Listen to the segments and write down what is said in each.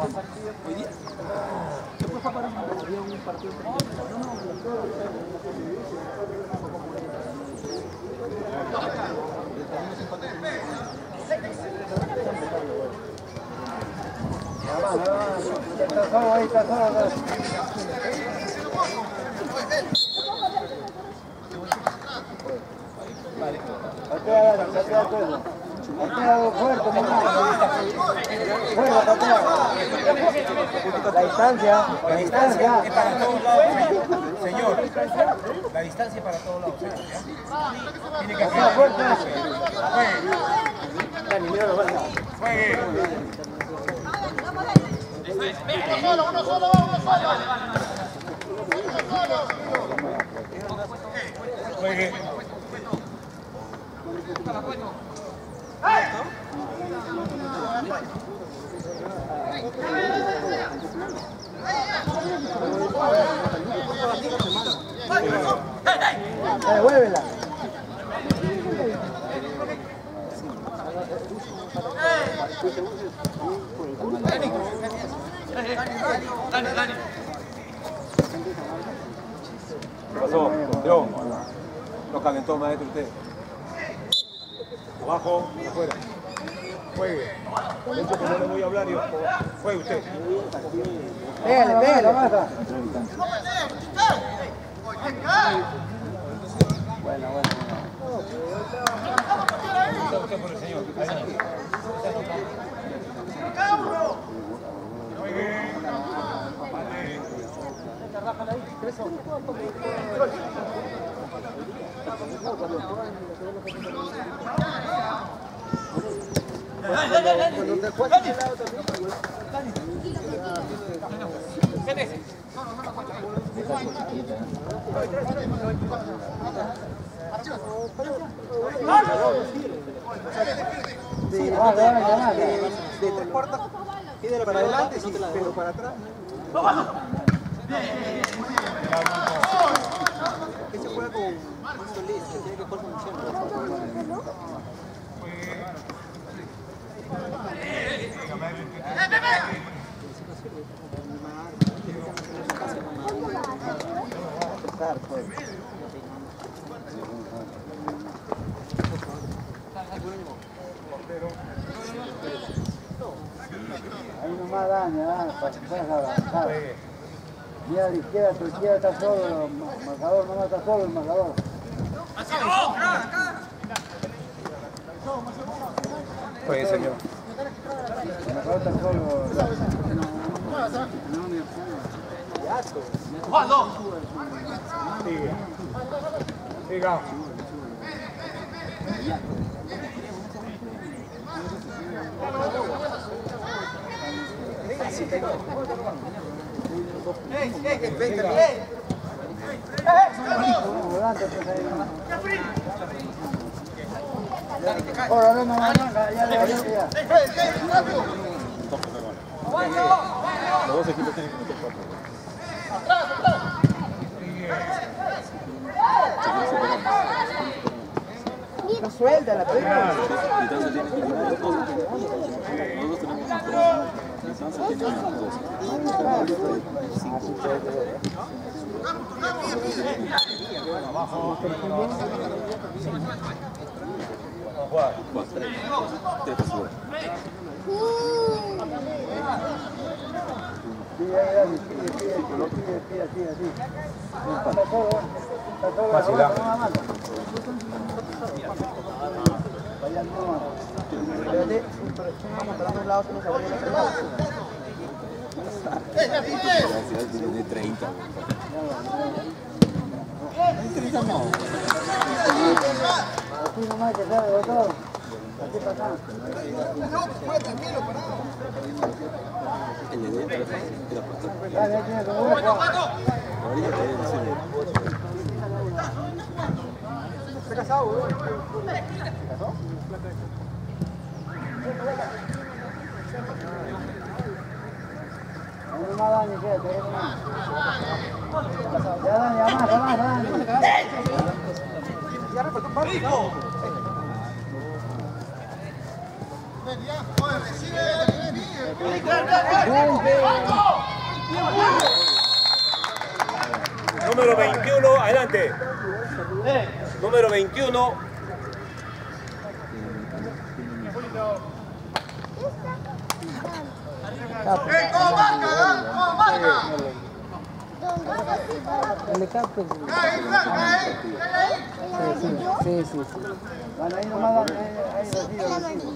Hoy día. ¿Qué fue para había un partido? Está solo ahí, está solo. Patea todo. Patea fuerte, fuerte, patea. La distancia. Es para todos lados, señor. La distancia es para todos lados. Tiene que ser fuerte. Juegue. Uno solo. Juegue. Devuélvela. Dani. ¿Qué pasó? Yo. Lo calentó maestro usted. Abajo, afuera. Juegue. De hecho que no le voy a hablar y juegue usted. Pégale, baja. Bueno. Usted por el señor. Sí, de 3/4, pídelo para adelante, sí, pero para atrás. Que se juega con Solís, que tiene que jugar con siempre. Ahí nomás daña, para avanzar. Mira a la izquierda, tu izquierda está solo, el marcador, no está solo el marcador. Juegue, señor. El marcador está solo. Siga. Ahora no, ya le ya. Los dos equipos tienen que meter 4. No suelta la pelota. Tiene 30. Así nomás que sabe todo. Así para acá. Dale, tiene como ¿Está casado, güey? ¿Se casó? No más daño, quédate. Ya Dani. Ya repartió un par. Ven, ya, joder, recibe. Número 21, adelante. Número 21. El capo. Sí. Bueno, ahí nomás, ahí recibe.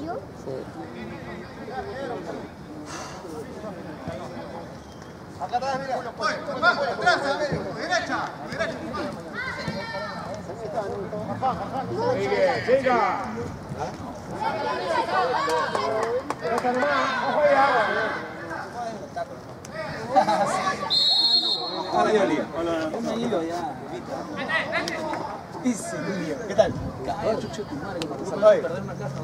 Acá atrás, mira. Atrás, derecha. Sigue, siga. Esta nomás, ojo allá. Hola, Yoli. Hola. ¿Cómo ha ido ya? Ese niño. ¿Qué tal? Cabrón, chucho, tu madre, que te salvó de perder una casa.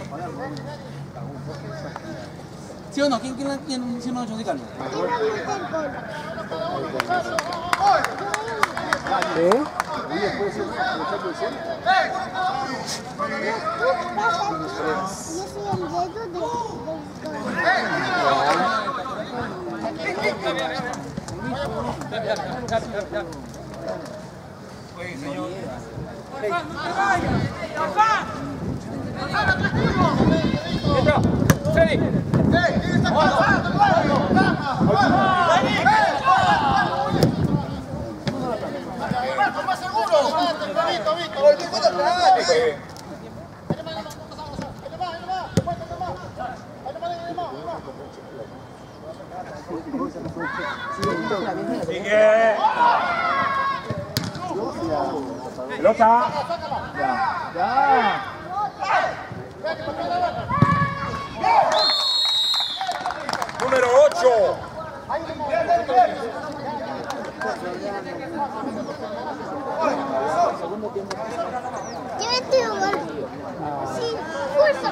¿Sí o no? ¿Quién sí o no, José Carlos? Oye, señor. Más seguro. Sigue. Pelota. Ya. Número 8. Llévate un gol. Sí, fuerza.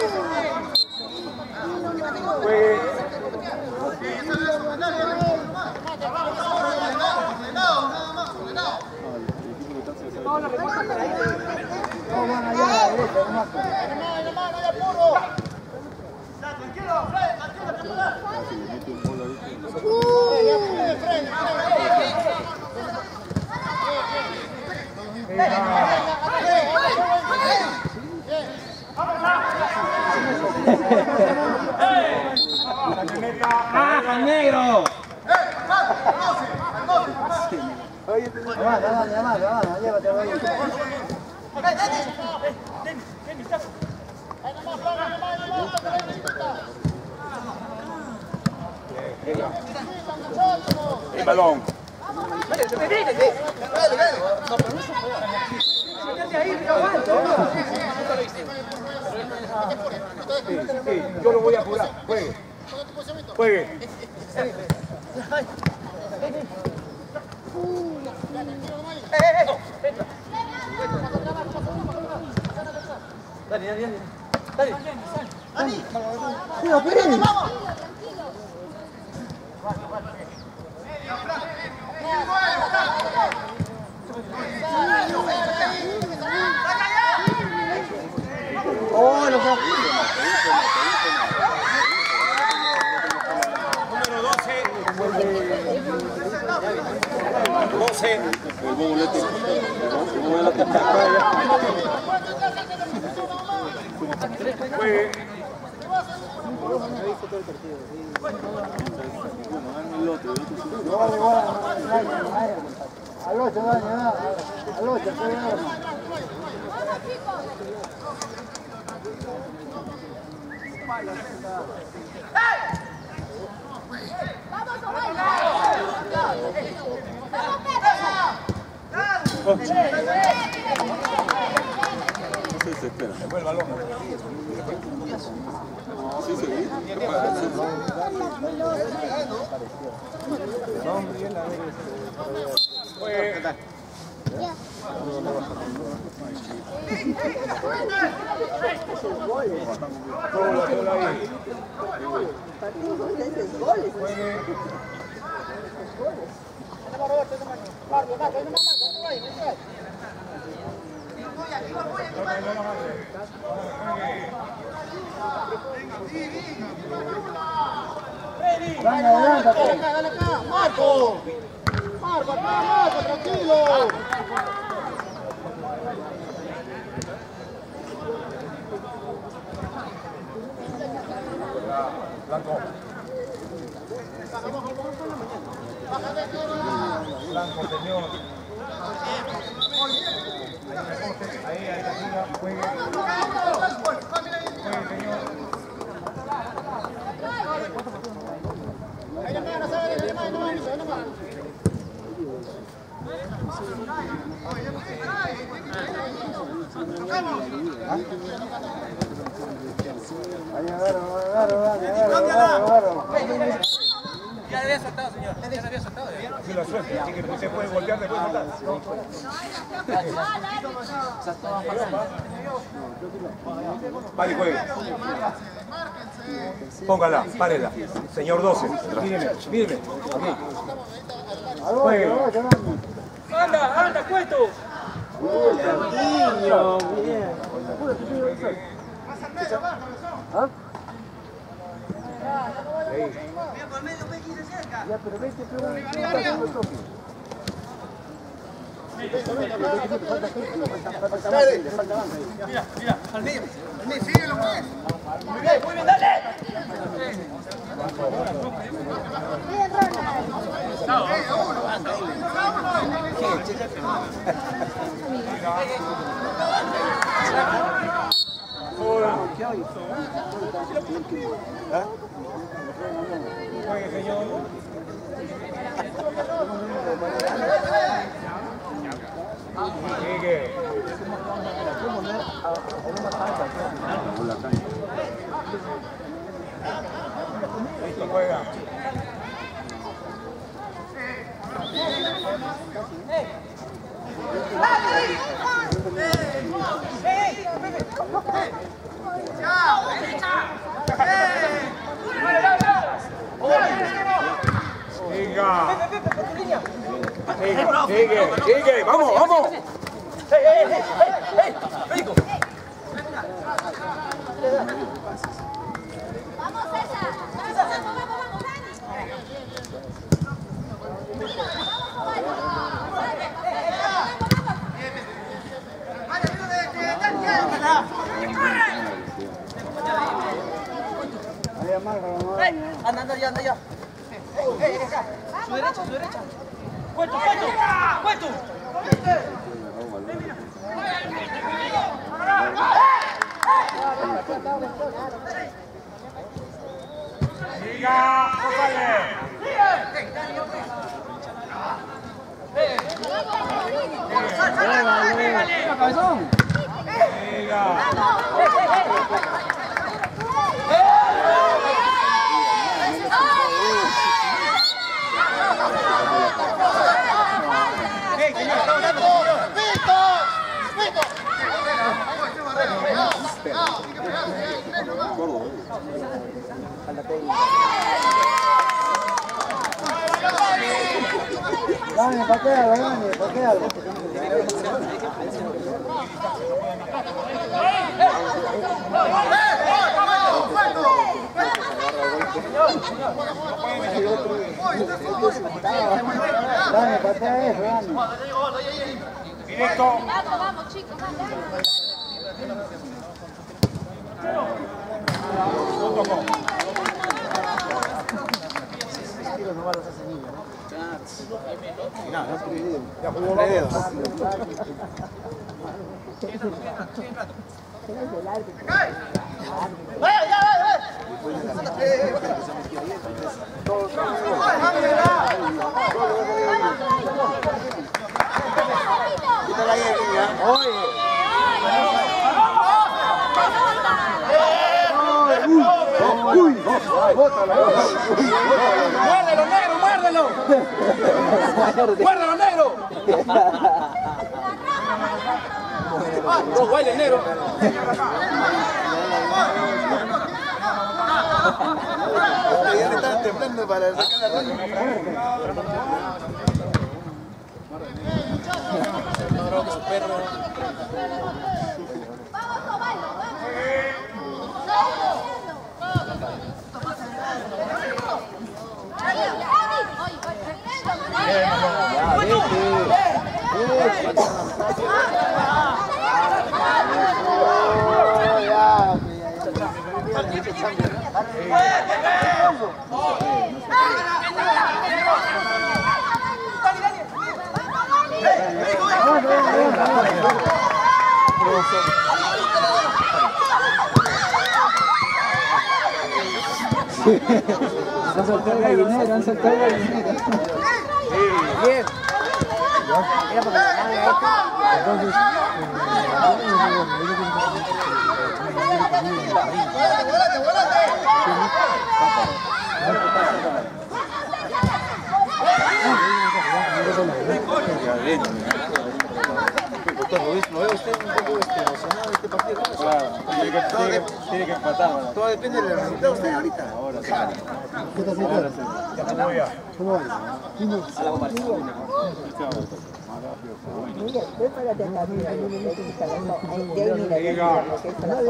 ¡Ah, negro! Además, llévatelo ahí. El balón. Sí, yo lo voy a apurar. Juegue. Juegue. Número 12. 12. Juegue. Al 8, Dani, al 8, Se fue el balón. Venga, Dale, adelántate. Dale acá, Marco. Marco, acá, Marco, tranquilo. Blanco. Blanco, señor. Ahí, juegue. Juegue, señor. Ahí agarro. Ya le había soltado, señor. Ya le había soltado. Sí, la suerte. Así que usted puede voltear después de soltar. Vale, juegue. Póngala, párela. Señor 12. Míreme. Aquí. Juegue. Anda, cuento. Niño, bien. ¿Ah? Ya, pero vete, Mira, al medio, síguelo pues. Muy bien, dale. Bien, Juegue, señor. Sigue. Listo, juega. Sigue, vamos. Rico. Vamos, César. Ahí amarra. Anda ya. Su derecha. Cuento. Siga, Cabezón. Dani, patealo. Dani, patea eso, Dani. Directo. Vamos, chicos, vamos. Ya jugó los dedos. ¡Muérdelo, negro, muérdelo! ¡Muérdelo, negro! ¡No, huele, negro! Ya le están temblando para sacar la Vamos, Toballo, vamos. zurdo. Han soltado el gallinero, han soltado el gallinero. Bien. Era porque la madre Entonces, ¿No ve usted un poco emocionado de este partido? Claro, tiene que empatar. Todo depende del resultado usted ahorita. Ahora sí. ¿qué tal? ¿Cómo va? a la bomba. Mira, prepárate acá, mira, yo me meto en esta loma. De ahí mira, lo que es la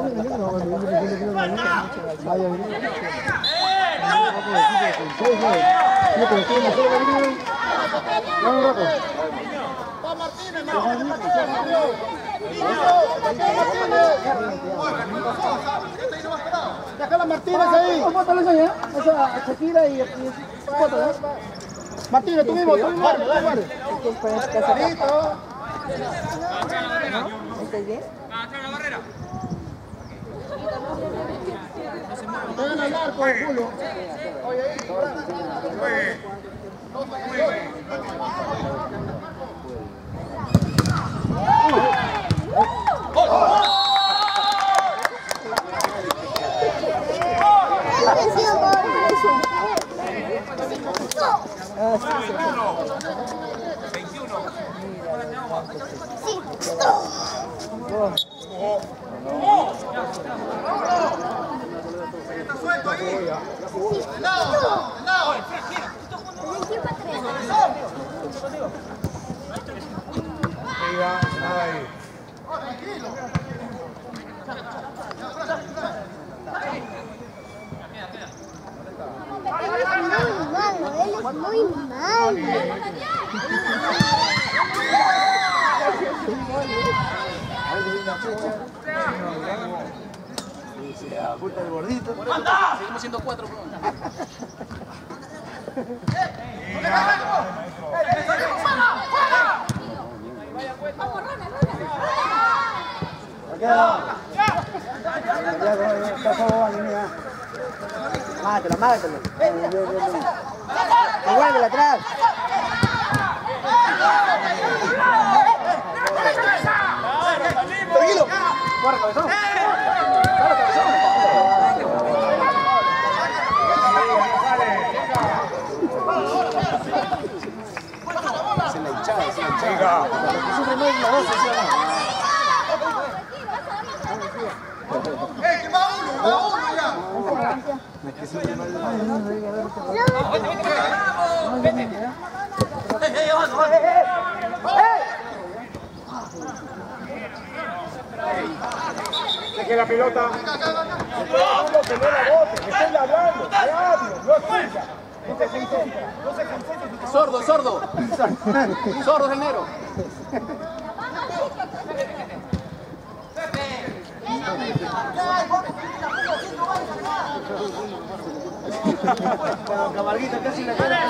Déjala Martínez ahí. Bótales ahí, ¿eh? A Shakira y bótala. Martínez, tú mismo, vale. ¿Estás bien? Pegan al arco, culo. Muy mal. Puta el gordito. Seguimos siendo 4. Mágatelo. Devuélvela atrás. Tranquilo. Corre, cabezón. Que la pelota. Que no la bote, que estén hablando. No escucha. Sordo. Sordo es el negro. Camarguita casi la cara.